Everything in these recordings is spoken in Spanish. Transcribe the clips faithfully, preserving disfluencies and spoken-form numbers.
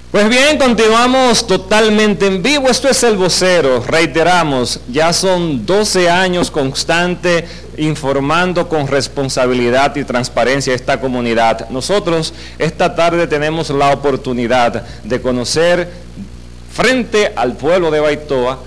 Pues bien, continuamos totalmente en vivo. Esto es El Vocero. Reiteramos, ya son doce años constante informando con responsabilidad y transparencia a esta comunidad. Nosotros esta tarde tenemos la oportunidad de conocer frente al pueblo de Baitoa,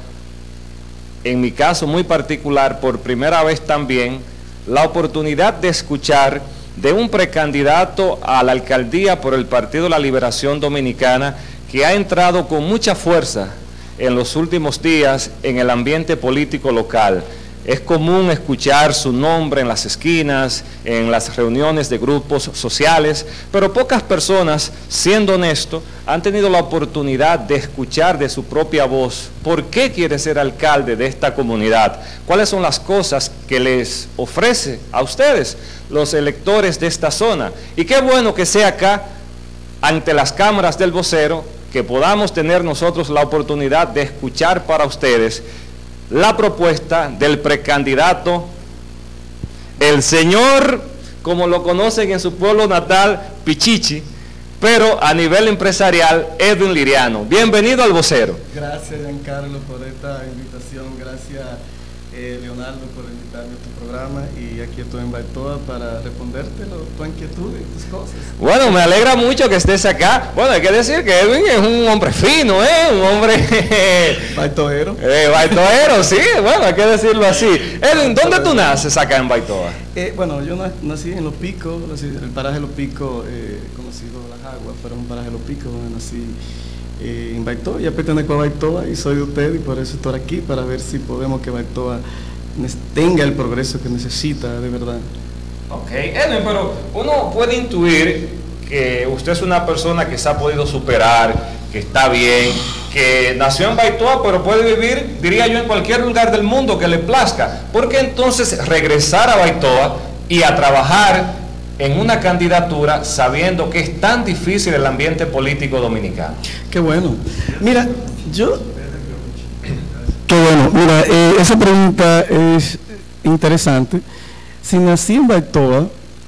en mi caso muy particular, por primera vez también, la oportunidad de escuchar de un precandidato a la alcaldía por el Partido de la Liberación Dominicana que ha entrado con mucha fuerza en los últimos días en el ambiente político local. Es común escuchar su nombre en las esquinas, en las reuniones de grupos sociales, pero pocas personas, siendo honesto, han tenido la oportunidad de escuchar de su propia voz por qué quiere ser alcalde de esta comunidad, cuáles son las cosas que les ofrece a ustedes, los electores de esta zona. Y qué bueno que sea acá, ante las cámaras del Vocero, que podamos tener nosotros la oportunidad de escuchar para ustedes la propuesta del precandidato, el señor, como lo conocen en su pueblo natal, Pichichi, pero a nivel empresarial, Edwin Liriano. Bienvenido al Vocero. Gracias, Giancarlo, por esta invitación. Gracias, eh, Leonardo, por invitarme a tu programa. Y aquí estoy en Baitoa para responderte tu inquietud y tus cosas. Bueno, me alegra mucho que estés acá. Bueno, hay que decir que Edwin es un hombre fino, ¿eh? Un hombre... Baitoero. Eh, baitoero, sí, bueno, hay que decirlo así. Edwin, ¿dónde tú naces acá en Baitoa? Eh, bueno, yo nací en Los Picos, el paraje de Los Picos, eh, conocido Las Aguas, pero es un paraje de Los Picos donde nací eh, en Baitoa. Ya pertenezco a Baitoa y soy de usted, y por eso estoy aquí, para ver si podemos que Baitoa tenga el progreso que necesita de verdad. Ok, Edwin, pero uno puede intuir que usted es una persona que se ha podido superar, que está bien, que nació en Baitoa, pero puede vivir, diría yo, en cualquier lugar del mundo que le plazca. ¿Por qué entonces regresar a Baitoa y a trabajar en una candidatura sabiendo que es tan difícil el ambiente político dominicano? Qué bueno. Mira, yo... Qué bueno. Mira, eh, esa pregunta es interesante. Si nací en Baitoa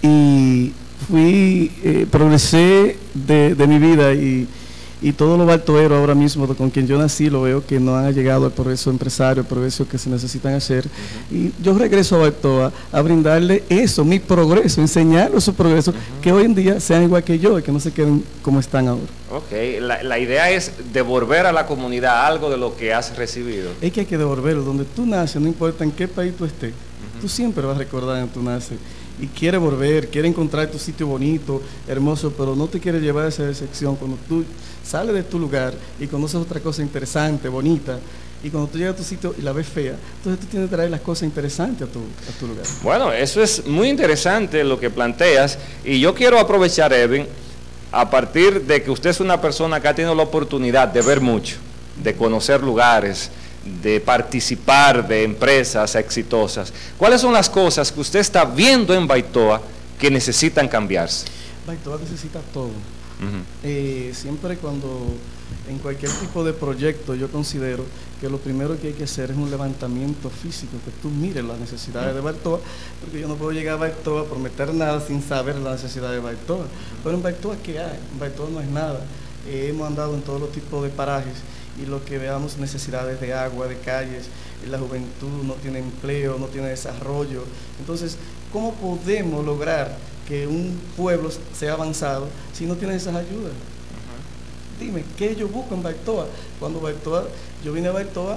y fui, eh, progresé de, de mi vida y... y todos los baitoeros ahora mismo con quien yo nací lo veo que no han llegado al progreso empresario, el progreso que se necesitan hacer. Uh-huh. Y yo regreso a Baitoa a brindarle eso, mi progreso, enseñarles su progreso, uh-huh, que hoy en día sean igual que yo y que no se queden como están ahora. Ok, la, la idea es devolver a la comunidad algo de lo que has recibido. Es que hay que devolverlo. Donde tú naces, no importa en qué país tú estés, uh-huh, tú siempre vas a recordar donde tú naces. Y quiere volver, quiere encontrar tu sitio bonito, hermoso, pero no te quiere llevar a esa decepción cuando tú sales de tu lugar y conoces otra cosa interesante, bonita, y cuando tú llegas a tu sitio y la ves fea, entonces tú tienes que traer las cosas interesantes a tu, a tu lugar. Bueno, eso es muy interesante lo que planteas, y yo quiero aprovechar, Edwin, a partir de que usted es una persona que ha tenido la oportunidad de ver mucho, de conocer lugares, de participar de empresas exitosas. ¿Cuáles son las cosas que usted está viendo en Baitoa que necesitan cambiarse? Baitoa necesita todo. Uh-huh. eh, siempre cuando en cualquier tipo de proyecto yo considero que lo primero que hay que hacer es un levantamiento físico, que tú mires las necesidades uh-huh. de Baitoa, porque yo no puedo llegar a Baitoa a prometer nada sin saber las necesidades de Baitoa. Uh-huh. Pero en Baitoa, ¿qué hay? En Baitoa no es nada. Eh, hemos andado en todos los tipos de parajes y lo que veamos, necesidades de agua, de calles, la juventud no tiene empleo, no tiene desarrollo. Entonces, ¿cómo podemos lograr que un pueblo sea avanzado si no tiene esas ayudas? Uh-huh. Dime, ¿qué yo busco en Baitoa? Cuando Baitoa, yo vine a Baitoa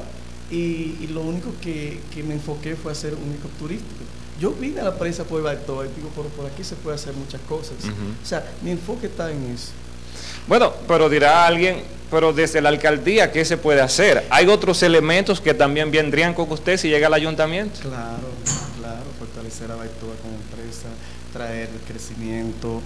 y, y lo único que, que me enfoqué fue hacer un ecoturístico. Yo vine a la prensa por Baitoa y digo, por, por aquí se puede hacer muchas cosas. Uh-huh. O sea, mi enfoque está en eso. Bueno, pero dirá alguien, pero desde la alcaldía, ¿qué se puede hacer? ¿Hay otros elementos que también vendrían con usted si llega al ayuntamiento? Claro, claro, fortalecer a Baitoa como empresa, traer el crecimiento,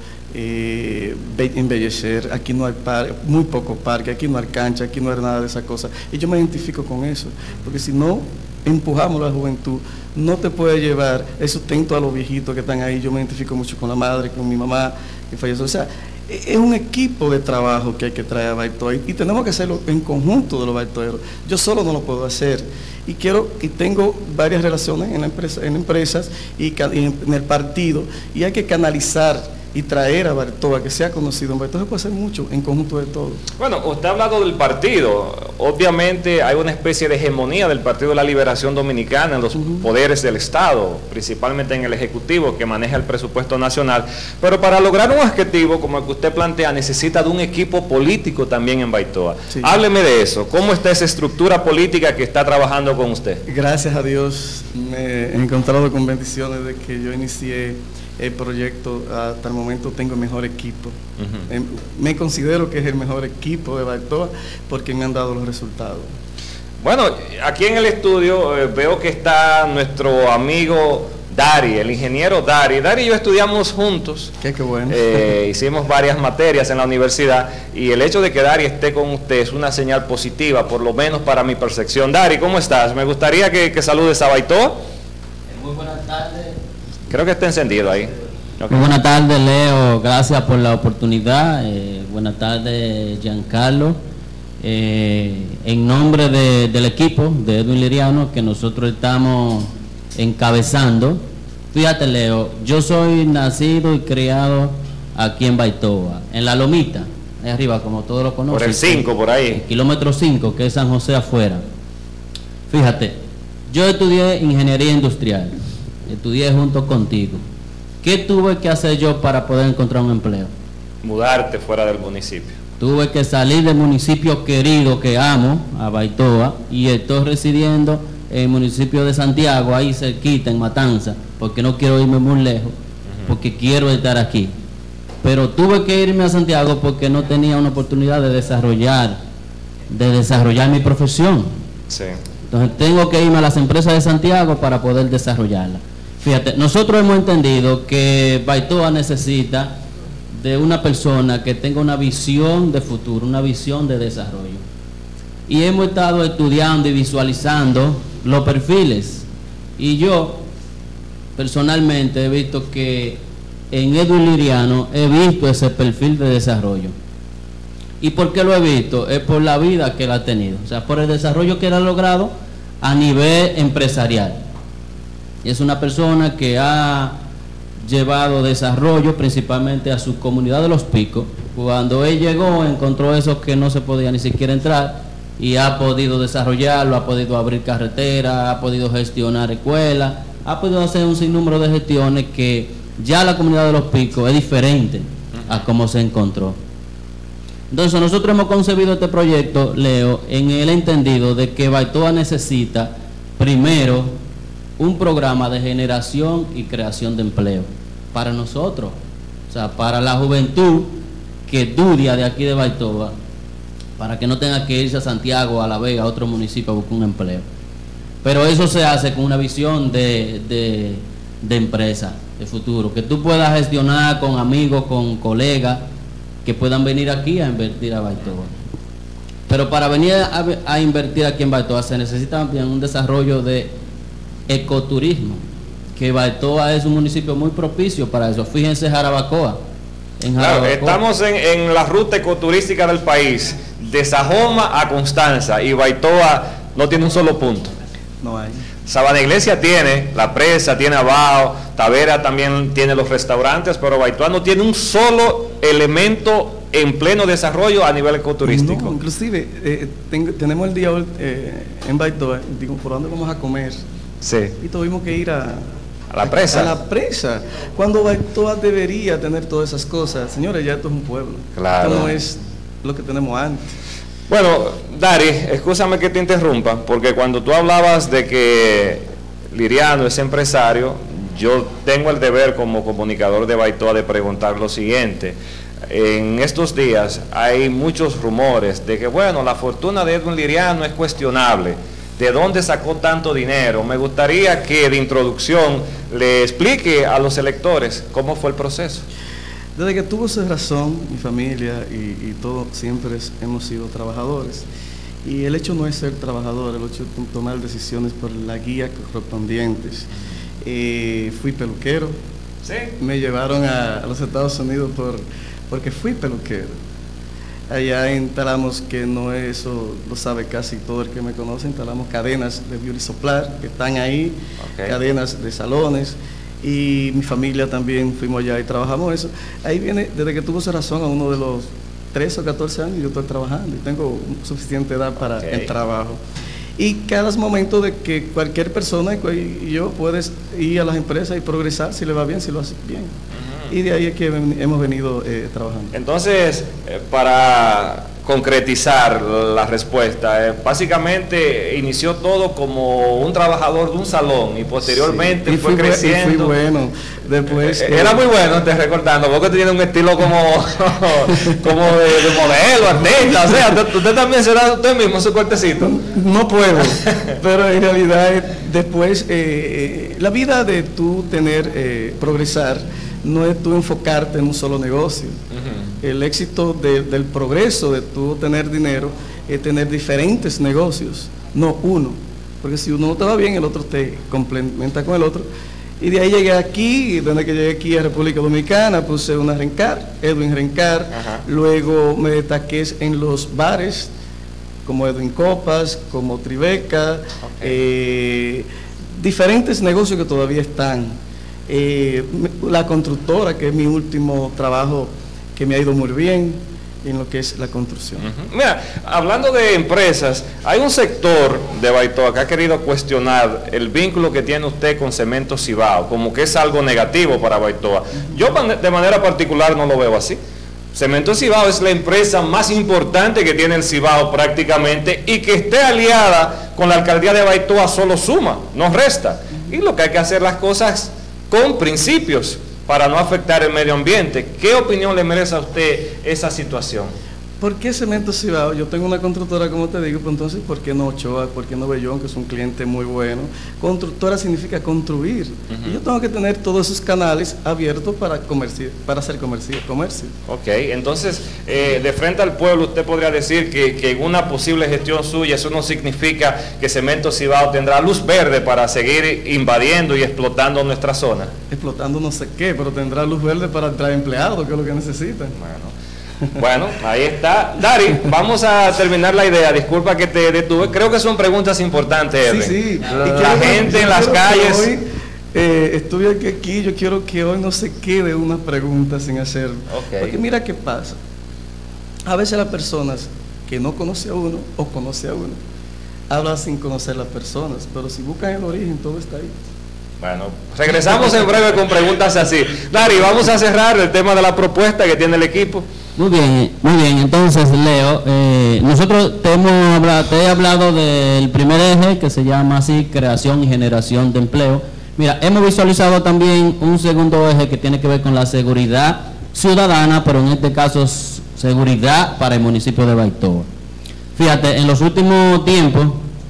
eh, embellecer. Aquí no hay parque, muy poco parque, aquí no hay cancha, aquí no hay nada de esas cosas. Y yo me identifico con eso, porque si no empujamos a la juventud, no te puede llevar el sustento a los viejitos que están ahí. Yo me identifico mucho con la madre, con mi mamá que falleció. O sea, es un equipo de trabajo que hay que traer a Baitoa y, y tenemos que hacerlo en conjunto de los baitoeros. Yo solo no lo puedo hacer y quiero y tengo varias relaciones en, la empresa, en empresas y, y en, en el partido, y hay que canalizar y traer a Baitoa, que sea conocido. En Baitoa se puede hacer mucho en conjunto de todo. Bueno, usted ha hablado del partido. Obviamente hay una especie de hegemonía del Partido de la Liberación Dominicana en los uh-huh. poderes del Estado, principalmente en el Ejecutivo, que maneja el presupuesto nacional. Pero para lograr un objetivo como el que usted plantea, necesita de un equipo político también en Baitoa. Sí. Hábleme de eso. ¿Cómo está esa estructura política que está trabajando con usted? Gracias a Dios me he encontrado con bendiciones de que yo inicié el proyecto. Hasta el momento tengo el mejor equipo. Uh-huh. eh, me considero que es el mejor equipo de Baitoa porque me han dado los resultados. Bueno, aquí en el estudio eh, veo que está nuestro amigo Dari, el ingeniero Dari. Dari y yo estudiamos juntos. Qué, qué bueno. Eh, hicimos varias materias en la universidad y el hecho de que Dari esté con usted es una señal positiva, por lo menos para mi percepción. Dari, ¿cómo estás? Me gustaría que, que saludes a Baitoa. Muy buenas tardes. Creo que está encendido ahí. Okay. Muy buenas tardes, Leo. Gracias por la oportunidad. Eh, buenas tardes, Giancarlo. Eh, en nombre de, del equipo de Edwin Liriano, que nosotros estamos encabezando. Fíjate, Leo, yo soy nacido y criado aquí en Baitoa, en La Lomita, ahí arriba, como todos lo conocen. Por el cinco, por ahí. El kilómetro cinco, que es San José afuera. Fíjate, yo estudié ingeniería industrial. Estudié junto contigo. ¿Qué tuve que hacer yo para poder encontrar un empleo? Mudarte fuera del municipio. Tuve que salir del municipio querido que amo, a Baitoa, y estoy residiendo en el municipio de Santiago, ahí cerquita, en Matanza, porque no quiero irme muy lejos, uh-huh. porque quiero estar aquí. Pero tuve que irme a Santiago porque no tenía una oportunidad de desarrollar, de desarrollar mi profesión. Sí. Entonces tengo que irme a las empresas de Santiago para poder desarrollarla. Fíjate, nosotros hemos entendido que Baitoa necesita de una persona que tenga una visión de futuro, una visión de desarrollo. Y hemos estado estudiando y visualizando los perfiles. Y yo, personalmente, he visto que en Edwin Liriano he visto ese perfil de desarrollo. ¿Y por qué lo he visto? Es por la vida que él ha tenido. O sea, por el desarrollo que él ha logrado a nivel empresarial. Y es una persona que ha llevado desarrollo principalmente a su comunidad de Los Picos. Cuando él llegó, encontró eso que no se podía ni siquiera entrar y ha podido desarrollarlo, ha podido abrir carreteras, ha podido gestionar escuelas, ha podido hacer un sinnúmero de gestiones que ya la comunidad de Los Picos es diferente a cómo se encontró. Entonces nosotros hemos concebido este proyecto, Leo, en el entendido de que Baitoa necesita primero un programa de generación y creación de empleo para nosotros, o sea, para la juventud que estudia de aquí de Baitoa, para que no tenga que irse a Santiago, a La Vega, a otro municipio a buscar un empleo. Pero eso se hace con una visión de, de, de empresa, de futuro, que tú puedas gestionar con amigos, con colegas, que puedan venir aquí a invertir a Baitoa. Pero para venir a, a invertir aquí en Baitoa se necesita también un desarrollo de ecoturismo, que Baitoa es un municipio muy propicio para eso. Fíjense Jarabacoa. En Jarabacoa. Claro, estamos en, en la ruta ecoturística del país, de Sajoma a Constanza, y Baitoa no tiene un solo punto. No hay. Sabana Iglesia tiene la presa, tiene Abajo, Tavera también tiene los restaurantes, pero Baitoa no tiene un solo elemento en pleno desarrollo a nivel ecoturístico. No, inclusive eh, ten, tenemos el día eh, en Baitoa, digo, ¿por dónde vamos a comer? Sí. Y tuvimos que ir a, a la presa. A la presa. Cuando Baitoa debería tener todas esas cosas. Señores, ya esto es un pueblo. Claro. Esto no es lo que tenemos antes. Bueno, Dari, escúchame que te interrumpa, porque cuando tú hablabas de que Liriano es empresario, yo tengo el deber como comunicador de Baitoa de preguntar lo siguiente. En estos días hay muchos rumores de que, bueno, la fortuna de Edwin Liriano es cuestionable. ¿De dónde sacó tanto dinero? Me gustaría que de introducción le explique a los electores cómo fue el proceso. Desde que tuvo esa razón, mi familia y, y todos siempre es, hemos sido trabajadores. Y el hecho no es ser trabajador, el hecho es tomar decisiones por la guía correspondientes. Eh, fui peluquero. ¿Sí? Me llevaron a, a los Estados Unidos por, porque fui peluquero. Allá instalamos, que no eso lo sabe casi todo el que me conoce, instalamos cadenas de beauty supply que están ahí, okay. Cadenas de salones. y mi familia también fuimos allá y trabajamos eso. Ahí viene, desde que tuvo esa razón, a uno de los trece o catorce años yo estoy trabajando y tengo suficiente edad para okay. el trabajo. Y cada momento de que cualquier persona y yo puedes ir a las empresas y progresar si le va bien, si lo hace bien. Uh-huh. Y de ahí es que hemos venido eh, trabajando. Entonces, eh, para concretizar la respuesta, eh, básicamente inició todo como un trabajador de un salón y posteriormente sí, y fue creciendo. Y fui bueno. Después, eh, era muy bueno, te recordando, porque tiene un estilo como, como de, de modelo, artista, o sea, usted, usted también será usted mismo su cortecito. No puedo, pero en realidad después, eh, la vida de tú tener, eh, progresar, no es tú enfocarte en un solo negocio. Uh-huh. El éxito de, del progreso de tú tener dinero es tener diferentes negocios, no uno. Porque si uno no te va bien, el otro te complementa con el otro. Y de ahí llegué aquí, y desde que llegué aquí a República Dominicana, puse una Rencar, Edwin Rencar. Uh-huh. Luego me destaqué en los bares, como Edwin Copas, como Tribeca, okay. eh, diferentes negocios que todavía están. Eh, la constructora, que es mi último trabajo que me ha ido muy bien en lo que es la construcción. Uh-huh. Mira, hablando de empresas, hay un sector de Baitoa que ha querido cuestionar el vínculo que tiene usted con Cemento Cibao, como que es algo negativo para Baitoa. Uh-huh. Yo de manera particular no lo veo así. Cemento Cibao es la empresa más importante que tiene el Cibao prácticamente, y que esté aliada con la alcaldía de Baitoa solo suma, no resta. Uh-huh. Y lo que hay que hacer las cosas con principios para no afectar el medio ambiente. ¿Qué opinión le merece a usted esa situación? ¿Por qué Cemento Cibao? Yo tengo una constructora, como te digo, pero entonces, ¿por qué no Ochoa? ¿Por qué no Bellón, que es un cliente muy bueno? Constructora significa construir. Uh-huh. Y yo tengo que tener todos esos canales abiertos para comercio, para hacer comercio. comercio. Ok, entonces, eh, de frente al pueblo, usted podría decir que, que en una posible gestión suya, eso no significa que Cemento Cibao tendrá luz verde para seguir invadiendo y explotando nuestra zona. Explotando no sé qué, pero tendrá luz verde para traer empleados, que es lo que necesitan. Bueno. Bueno, ahí está. Dari, vamos a terminar la idea. Disculpa que te detuve. Creo que son preguntas importantes, Edwin. Sí, sí. La, la gente en las calles. Hoy, eh, estuve aquí, yo quiero que hoy no se quede una pregunta sin hacer. Okay. Porque mira qué pasa. A veces las personas que no conoce a uno o conoce a uno, hablan sin conocer a las personas, pero si buscan el origen, todo está ahí. Bueno, regresamos en breve con preguntas así. Dari, vamos a cerrar el tema de la propuesta que tiene el equipo. Muy bien, muy bien. Entonces, Leo, eh, nosotros te, hemos hablado, te he hablado del primer eje, que se llama así, creación y generación de empleo. Mira, hemos visualizado también un segundo eje que tiene que ver con la seguridad ciudadana, pero en este caso seguridad para el municipio de Baitoa. Fíjate, en los últimos tiempos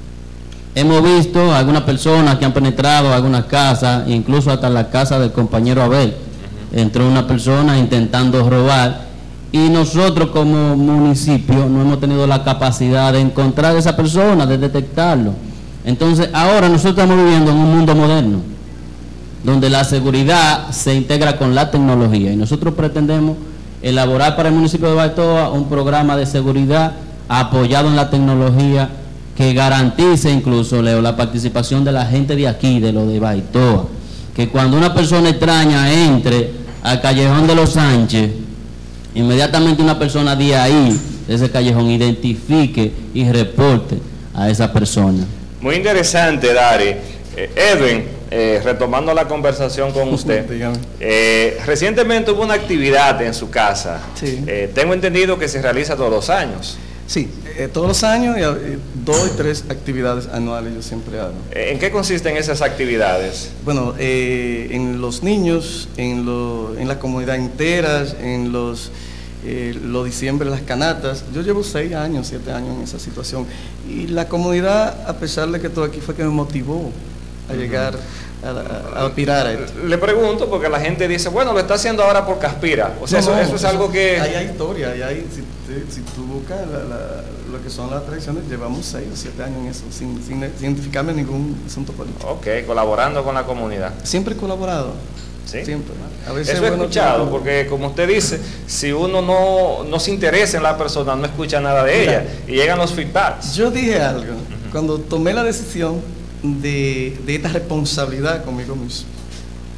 hemos visto algunas personas que han penetrado algunas casas, incluso hasta la casa del compañero Abel. Uh-huh. Entró una persona intentando robar, y nosotros como municipio no hemos tenido la capacidad de encontrar a esa persona, de detectarlo. Entonces ahora nosotros estamos viviendo en un mundo moderno, donde la seguridad se integra con la tecnología, y nosotros pretendemos elaborar para el municipio de Baitoa un programa de seguridad apoyado en la tecnología, que garantice incluso, Leo, la participación de la gente de aquí, de lo de Baitoa, que cuando una persona extraña entre al callejón de los Sánchez, inmediatamente una persona de ahí, de ese callejón, identifique y reporte a esa persona. Muy interesante, Dari. Eh, Edwin, eh, retomando la conversación con usted, eh, recientemente hubo una actividad en su casa. Sí. Eh, tengo entendido que se realiza todos los años. Sí, eh, todos los años, y, eh, dos y tres actividades anuales yo siempre hago. ¿En qué consisten esas actividades? Bueno, eh, en los niños, en, lo, en la comunidad entera, en los, eh, los diciembre, las canatas. Yo llevo seis años, siete años en esa situación. Y la comunidad, a pesar de que todo aquí fue que me motivó a llegar a, a, a aspirar a esto. Le pregunto porque la gente dice, bueno, lo está haciendo ahora por Caspira. O sea, no, eso, no, eso es eso, algo que... Hay, hay historia, hay, hay, si, si tú buscas la, la, lo que son las tradiciones, llevamos seis o siete años en eso, sin, sin, sin identificarme ningún asunto político. Ok, colaborando con la comunidad. Siempre he colaborado. ¿Sí? Siempre. A veces eso he bueno escuchado, que... porque como usted dice, si uno no, no se interesa en la persona, no escucha nada de ella, y llegan los feedbacks. Yo dije algo, uh-huh. cuando tomé la decisión de, de esta responsabilidad conmigo mismo,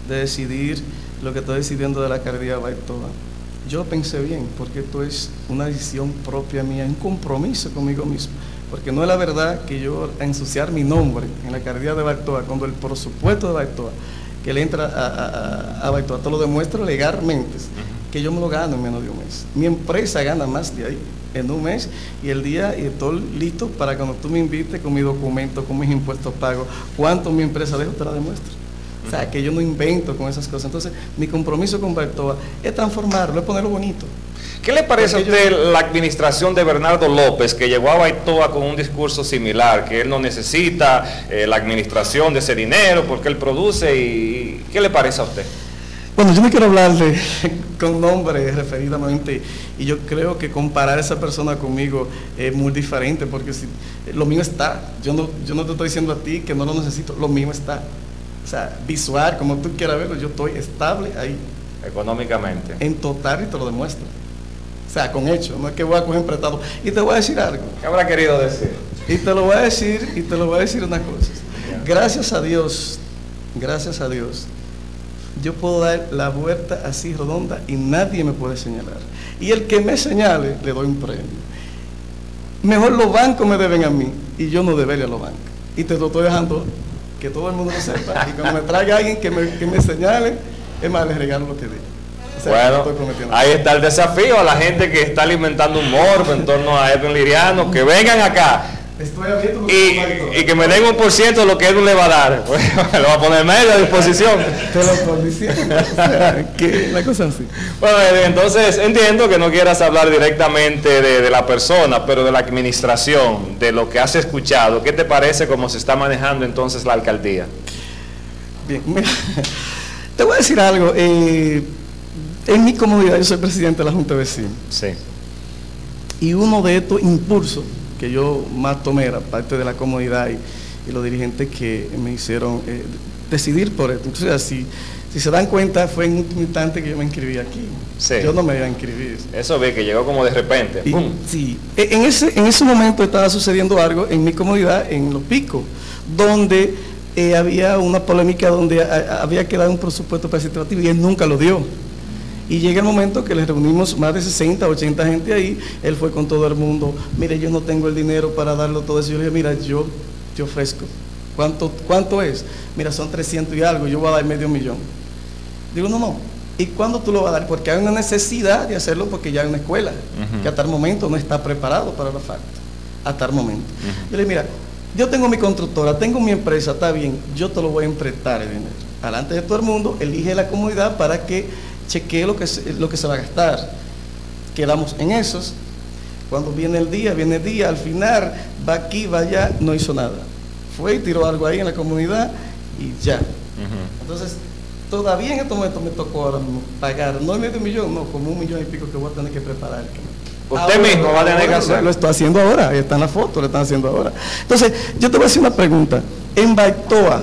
de decidir lo que estoy decidiendo de la alcaldía de Baitoa, yo pensé bien, porque esto es una decisión propia mía, un compromiso conmigo mismo, porque no es la verdad que yo ensuciar mi nombre en la alcaldía de Baitoa, cuando el presupuesto de Baitoa, que le entra a, a, a Baitoa, te lo demuestro legalmente, que yo me lo gano en menos de un mes. Mi empresa gana más de ahí, en un mes, y el día, y estoy listo para cuando tú me invites con mi documento, con mis impuestos pagos, cuánto mi empresa dejo, te la demuestro. O sea, que yo no invento con esas cosas. Entonces, mi compromiso con Baitoa es transformarlo, es ponerlo bonito. ¿Qué le parece Porque a usted yo... la administración de Bernardo López, que llegó a Baitoa con un discurso similar, que él no necesita eh, la administración de ese dinero porque él produce? Y ¿qué le parece a usted? Bueno, yo no quiero hablarle con nombre referidamente, y yo creo que comparar a esa persona conmigo es muy diferente, porque si, lo mío está, yo no, yo no te estoy diciendo a ti que no lo necesito, lo mío está. O sea, visual, como tú quieras verlo, yo estoy estable ahí. Económicamente. En total, y te lo demuestro. O sea, con hechos, no es que voy a coger prestado. Y te voy a decir algo. ¿Qué habrá querido decir? Y te lo voy a decir, y te lo voy a decir una cosa. Gracias a Dios, gracias a Dios, yo puedo dar la vuelta así redonda y nadie me puede señalar. Y el que me señale, le doy un premio. Mejor los bancos me deben a mí y yo no deberle a los bancos. Y te lo estoy dejando que todo el mundo lo sepa. Y cuando me traiga alguien que me, que me señale, es más, les regalo lo que diga. O sea, bueno, ahí está el desafío a la gente que está alimentando un morbo en torno a Edwin Liriano, que vengan acá. Estoy abierto y, y que me den un por ciento de lo que Edwin le va a dar. Bueno, lo va a poner medio a disposición. Te lo estoy diciendo. O sea, que la cosa así. Bueno, entonces entiendo que no quieras hablar directamente de, de la persona, pero de la administración, de lo que has escuchado. ¿Qué te parece cómo se está manejando entonces la alcaldía? Bien, mira, te voy a decir algo. Eh, en mi comunidad yo soy presidente de la Junta de Vecinos. Sí. Y uno de estos impulsos que yo más tomé era parte de la comunidad y, y los dirigentes que me hicieron eh, decidir por esto. Entonces, si, si se dan cuenta, fue en un último instante que yo me inscribí aquí. Sí. Yo no me iba a inscribir. Eso ve que llegó como de repente. Y, sí. En ese, en ese momento estaba sucediendo algo en mi comunidad, en Los Picos, donde eh, había una polémica donde a, había que dar un presupuesto participativo y él nunca lo dio. Y llega el momento que les reunimos más de sesenta, ochenta gente ahí, él fue con todo el mundo, mire, yo no tengo el dinero para darlo todo eso. Yo le dije, mira, yo te ofrezco. ¿Cuánto, cuánto es? Mira, son trescientos y algo, yo voy a dar medio millón. Digo, no, no. ¿Y cuándo tú lo vas a dar? Porque hay una necesidad de hacerlo porque ya hay una escuela, uh-huh. que hasta el momento no está preparado para la falta. Hasta el momento. Uh-huh. Yo le dije, mira, yo tengo mi constructora, tengo mi empresa, está bien, yo te lo voy a emprestar el dinero. Alante de todo el mundo, elige la comunidad para que chequee lo que, se, lo que se va a gastar. Quedamos en esos. Cuando viene el día, viene el día, al final, va aquí, va allá, no hizo nada. Fue y tiró algo ahí en la comunidad y ya. Uh-huh. Entonces, todavía en este momento me tocó ahora mismo pagar, no medio millón, no, como un millón y pico que voy a tener que preparar. Usted ahora, mismo va a tener que hacer. Lo estoy haciendo ahora, ahí está en la foto, lo están haciendo ahora. Entonces, yo te voy a hacer una pregunta. En Baitoa,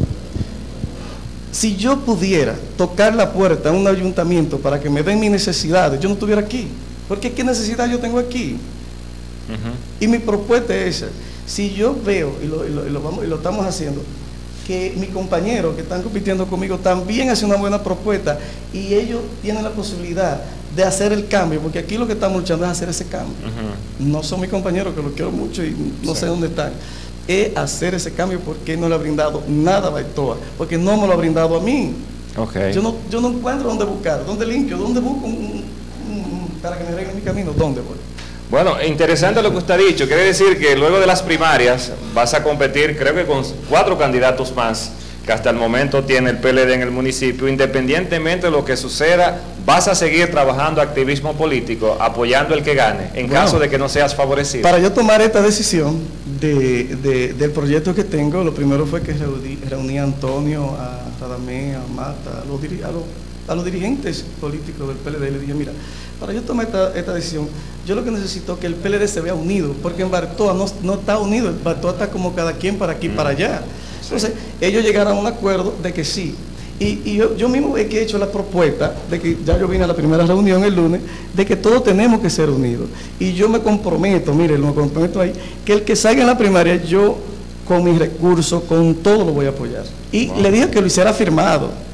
si yo pudiera tocar la puerta a un ayuntamiento para que me den mis necesidades, yo no estuviera aquí. Porque ¿qué necesidad yo tengo aquí? Uh-huh. Y mi propuesta es esa. Si yo veo, y lo, y lo, y lo, vamos, y lo estamos haciendo, que mis compañeros que están compitiendo conmigo también hacen una buena propuesta y ellos tienen la posibilidad de hacer el cambio, porque aquí lo que estamos luchando es hacer ese cambio. Uh-huh. No son mis compañeros, que los quiero mucho y no sí. sé dónde están. Es hacer ese cambio porque no le ha brindado nada a Baitoa, porque no me lo ha brindado a mí. Okay. Yo no yo no encuentro dónde buscar, dónde limpio, dónde busco un, un, un, para que me arreglen mi camino, dónde voy. Bueno, interesante lo que usted ha dicho. Quiere decir que luego de las primarias vas a competir, creo que con cuatro candidatos más que hasta el momento tiene el P L D en el municipio. Independientemente de lo que suceda, vas a seguir trabajando activismo político, apoyando el que gane, en bueno, caso de que no seas favorecido. Para yo tomar esta decisión de, de, del proyecto que tengo, lo primero fue que reuní, reuní a Antonio, a Radamé, a Mata, a los, a, los, a los dirigentes políticos del P L D, y le dije, mira, para yo tomar esta, esta decisión, yo lo que necesito es que el P L D se vea unido, porque en Baitoa no, no está unido, el Baitoa está como cada quien para aquí y mm. para allá. Entonces, ellos llegaron a un acuerdo de que sí. Y, y yo, yo mismo he hecho la propuesta, de que ya yo vine a la primera reunión el lunes, de que todos tenemos que ser unidos. Y yo me comprometo, mire, me comprometo ahí, que el que salga en la primaria, yo con mis recursos, con todo lo voy a apoyar. Y wow. le dije que lo hiciera firmado.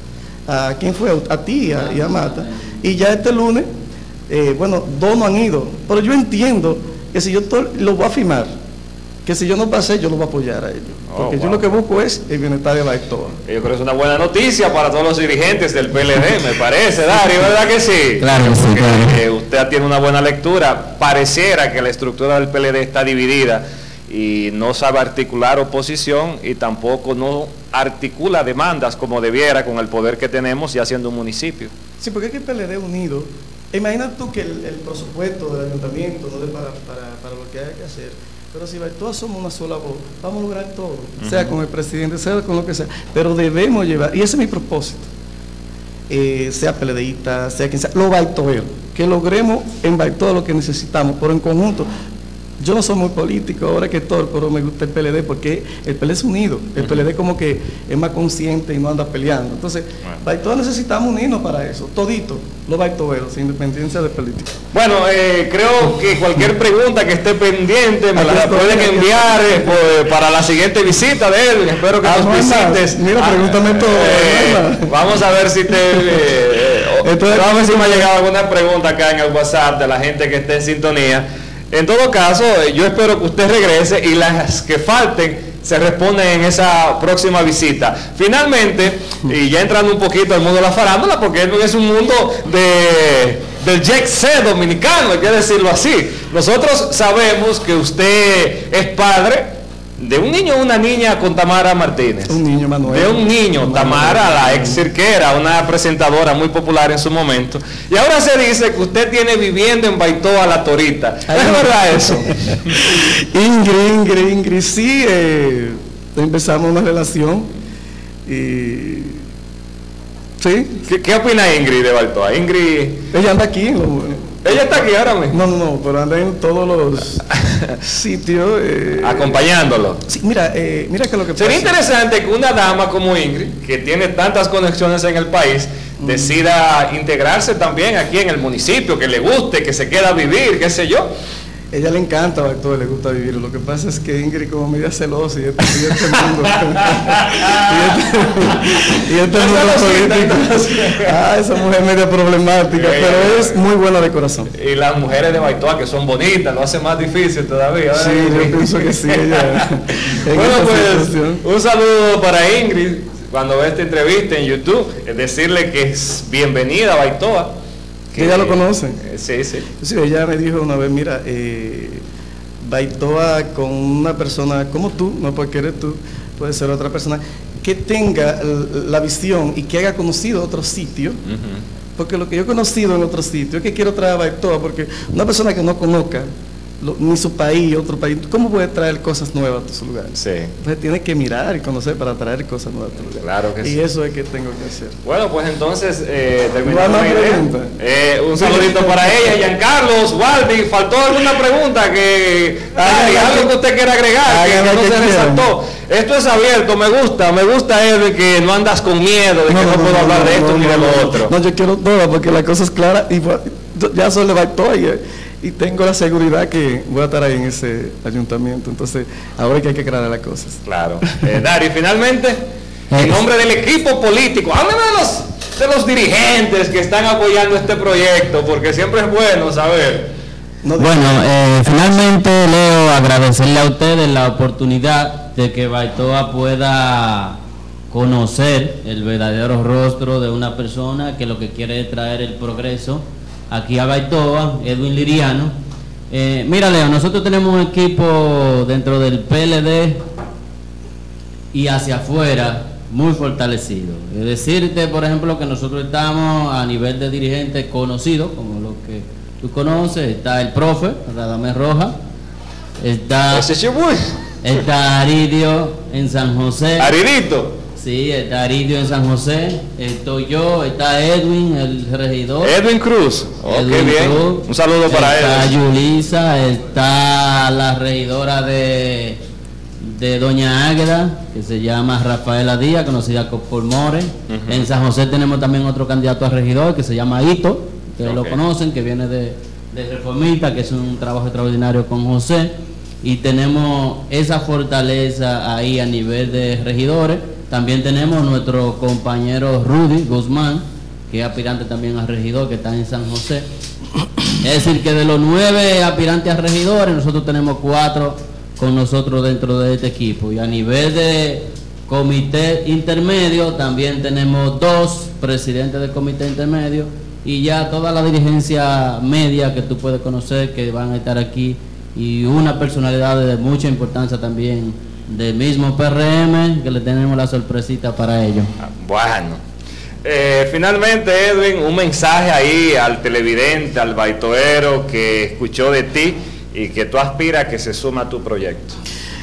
a quién fue, a, a ti a, y a Mata, y ya este lunes, eh, bueno, dos no han ido, pero yo entiendo que si yo lo voy a firmar, que si yo no pasé, yo lo voy a apoyar a ellos. Porque oh, wow. yo lo que busco es el bienestar de Baitoa. Yo creo que es una buena noticia para todos los dirigentes del P L D, me parece, Dario, ¿verdad que sí? Claro, sí, claro. Eh, usted tiene una buena lectura. Pareciera que la estructura del P L D está dividida y no sabe articular oposición y tampoco no articula demandas como debiera con el poder que tenemos ya siendo un municipio. Sí, porque es que el P L D unido, imagina tú que el, el presupuesto del ayuntamiento no dé para, para, para lo que hay que hacer. Pero si todos somos una sola voz, vamos a lograr todo, uh-huh. sea con el presidente, sea con lo que sea, pero debemos llevar, y ese es mi propósito, eh, sea peledeísta, sea quien sea, los baitoeros, que logremos en Baitoa lo que necesitamos, pero en conjunto. Yo no soy muy político ahora que todo, pero me gusta el P L D porque el P L D es unido, el uh-huh. P L D como que es más consciente y no anda peleando. Entonces, bueno. Baitoa necesitamos unirnos para eso, todito, los baitoeros, sin independencia de política. Bueno, eh, creo que cualquier pregunta que esté pendiente me la pueden enviar eh, pues, para la siguiente visita de Edwin. Espero que ah, nos no visites. Mira, ah, pregúntame todo. Eh, no vamos a ver si te... Eh, Entonces, vamos a ver si me ha llegado alguna pregunta acá en el WhatsApp de la gente que esté en sintonía. En todo caso, yo espero que usted regrese y las que falten se responden en esa próxima visita. Finalmente, y ya entrando un poquito al mundo de la farándula, porque es un mundo de, del jet set dominicano, hay que decirlo así. Nosotros sabemos que usted es padre de un niño o una niña con Tamara Martínez. Un niño, Manuel. De un niño, Manuel. Tamara, la ex cirquera, una presentadora muy popular en su momento. Y ahora se dice que usted tiene vivienda en Baitoa La Torita. ¿Es verdad eso? Ingrid, Ingrid, Ingrid, sí. Eh, empezamos una relación. Y... ¿Sí? ¿Qué, qué opina Ingrid de Baitoa? Ingrid... Ella anda aquí. Lo... Ella está aquí ahora mismo. No, no, no, pero anda en todos los sitios. Eh, acompañándolo. Sí, mira, eh, mira que lo que Sería pasa. interesante que una dama como Ingrid, que tiene tantas conexiones en el país, mm. decida integrarse también aquí en el municipio, que le guste, que se queda a vivir, qué sé yo. Ella le encanta a todo, le gusta vivir. Lo que pasa es que Ingrid como media celosa y este, y este mundo. y este, y este mundo político. Ah, esa mujer media problemática, eh, pero es muy buena de corazón. Y las mujeres de Baitoa que son bonitas, lo hace más difícil todavía. Sí, yo pienso que sí. Ella, bueno, pues situación. Un saludo para Ingrid cuando ve esta entrevista en YouTube. Es decirle que es bienvenida a Baitoa. Que ella lo conoce. Eh, sí, sí. Sí, ella me dijo una vez, mira, eh, Baitoa con una persona como tú, no porque eres tú, puede ser otra persona, que tenga la visión y que haya conocido otro sitio, uh-huh. porque lo que yo he conocido en otro sitio es que quiero traer a Baitoa, porque una persona que no conozca Lo, ni su país, otro país, ¿cómo puede traer cosas nuevas a su lugar? Sí. Entonces tiene que mirar y conocer para traer cosas nuevas a tu lugar. Claro que y sí. Y eso es que tengo que hacer. Bueno, pues entonces, eh, terminamos la pregunta. Eh, un saludito para ella, Giancarlos, Waldi. ¿Faltó alguna pregunta que Ay, algo que usted quiera agregar que, que no se resaltó? Esto es abierto, me gusta, me gusta Edwin, que no andas con miedo de no, que no, no puedo no, hablar no, de esto no, ni no, de lo otro. No, yo quiero todo porque la cosa es clara y ya solo le va todo y, y tengo la seguridad que voy a estar ahí en ese ayuntamiento. Entonces, ahora es que hay que aclarar las cosas. Claro. Eh, Dari, finalmente, en nombre del equipo político, háblame de los, de los dirigentes que están apoyando este proyecto, porque siempre es bueno saber. No bueno, eh, finalmente, Leo, agradecerle a ustedes la oportunidad de que Baitoa pueda conocer el verdadero rostro de una persona que lo que quiere es traer el progreso aquí a Baitoa, Edwin Liriano. Eh, mira, Leo, nosotros tenemos un equipo dentro del P L D y hacia afuera muy fortalecido. Es decirte, por ejemplo, que nosotros estamos a nivel de dirigentes conocidos, como lo que tú conoces. Está el profe, Radamés Rojas. Está, está Aridio en San José. Aridito. Sí, está Aridio en San José. Estoy yo, está Edwin, el regidor. Edwin Cruz. Oh, Edwin qué bien. Cruz. Un saludo para él. Está Yulisa, está la regidora de, de Doña Águeda, que se llama Rafaela Díaz, conocida por More. Uh-huh. En San José tenemos también otro candidato a regidor que se llama Hito. Ustedes okay. lo conocen, que viene de, de Reformista, que es un trabajo extraordinario con José, y tenemos esa fortaleza ahí a nivel de regidores. También tenemos nuestro compañero Rudy Guzmán, que es aspirante también a regidor, que está en San José. Es decir, que de los nueve aspirantes a regidores, nosotros tenemos cuatro con nosotros dentro de este equipo. Y a nivel de comité intermedio, también tenemos dos presidentes del comité intermedio y ya toda la dirigencia media que tú puedes conocer que van a estar aquí, y una personalidad de mucha importancia también del mismo P R M, que le tenemos la sorpresita para ellos. Bueno, eh, finalmente, Edwin, un mensaje ahí al televidente, al baitoero que escuchó de ti y que tú aspiras que se suma a tu proyecto.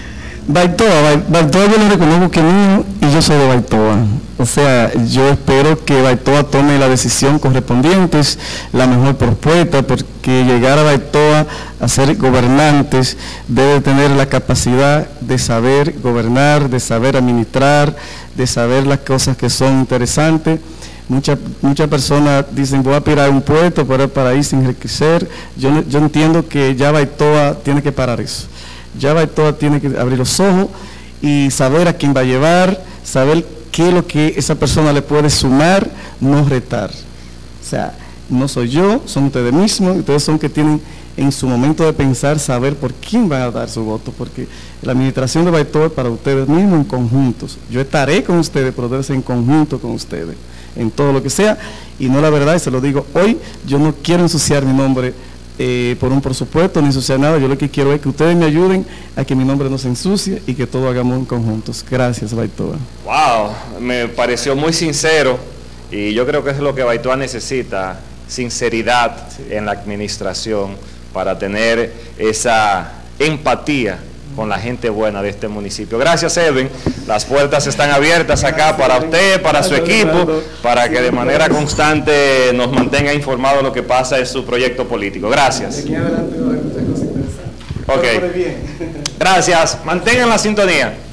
Baitoa, Baitoa yo le reconozco que mío y yo soy de Baitoa. O sea, yo espero que Baitoa tome la decisión correspondiente, la mejor propuesta, porque llegar a Baitoa a ser gobernantes debe tener la capacidad de saber gobernar, de saber administrar, de saber las cosas que son interesantes. Muchas muchas personas dicen, voy a aspirar a un puesto para el país sin enriquecer. Yo, yo entiendo que ya Baitoa tiene que parar eso. Ya Baitoa tiene que abrir los ojos y saber a quién va a llevar, saber qué es lo que esa persona le puede sumar, no retar. O sea, no soy yo, son ustedes mismos, ustedes son que tienen en su momento de pensar, saber por quién van a dar su voto, porque la administración de Baitoa es para ustedes mismos en conjuntos. Yo estaré con ustedes, pero debe ser en conjunto con ustedes, en todo lo que sea, y no la verdad, y se lo digo hoy, yo no quiero ensuciar mi nombre Eh, por un presupuesto, ni ensuciar nada. Yo lo que quiero es que ustedes me ayuden a que mi nombre no se ensucie y que todos hagamos en conjuntos. Gracias, Baitoa. Wow, me pareció muy sincero y yo creo que es lo que Baitoa necesita, sinceridad sí. en la administración para tener esa empatía con la gente buena de este municipio. Gracias, Edwin. Las puertas están abiertas acá para usted, para su equipo, para que de manera constante nos mantenga informado de lo que pasa en su proyecto político. Gracias. Ok. Gracias. Mantengan la sintonía.